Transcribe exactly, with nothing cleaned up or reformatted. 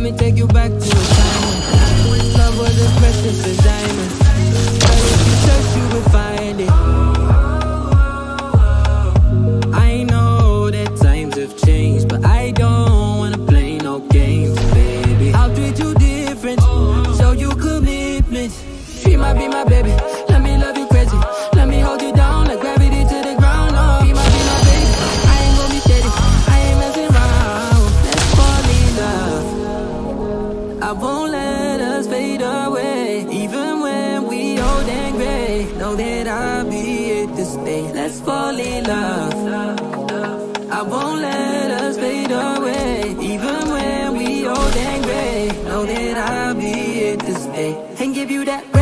me take you back to a time when love was as precious as diamonds. But if you search, you will find it. I know that times have changed, but I don't wanna play no games, baby. I'll treat you different, show you commitment. She might be my baby, let me love you crazy. Let me hold you down like gravity to the ground. Oh, she might be my baby, I ain't gonna be steady, I ain't messing around. Let's fall in love, I won't let us fade away. Even when we old and gray, know that I'll be here to stay. Let's fall in love, I won't let us fade away. Even when we old and gray, know that I'll be here to stay. And give you that